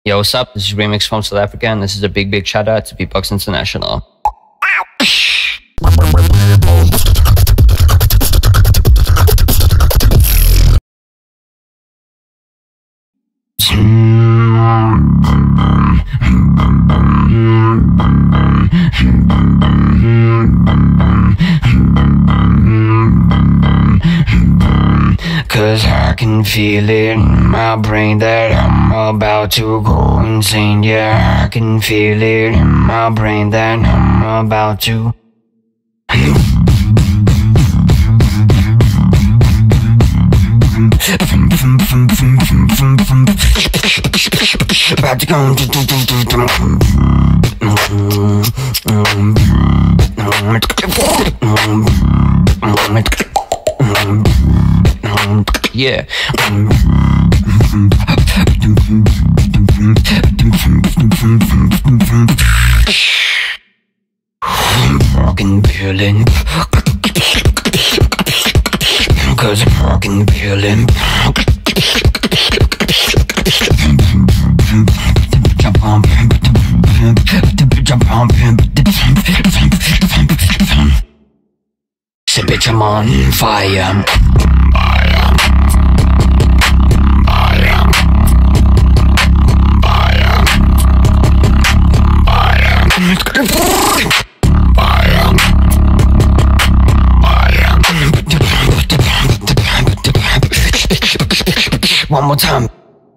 Yo, what's up? This is Remix from South Africa, and this is a big shout out to Beatbox International. Cause I can feel it in my brain that I'm about to go insane. Yeah, I can feel it in my brain that I'm about to. About to go. Yeah. Fucking feeling. Cause I'm fucking feeling. Jump on. Jump on. Say bitch, I'm on fire. One more time.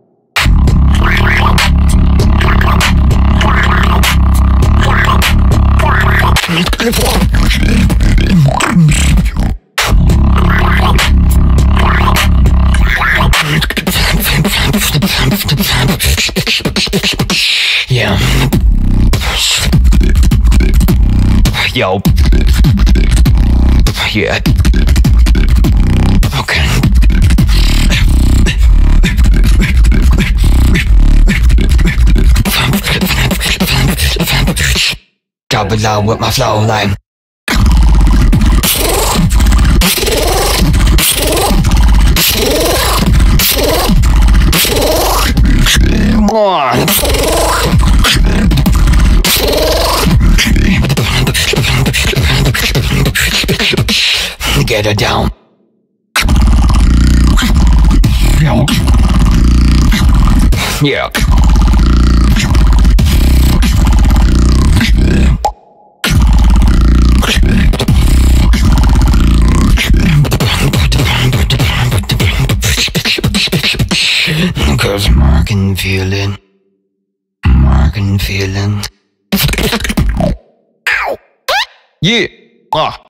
Yeah. Yo. Yeah. Okay. Drop it loud with my flow line. Come on. Get her down. Yeah. Cause I can feel it. I can feel it. Yeah.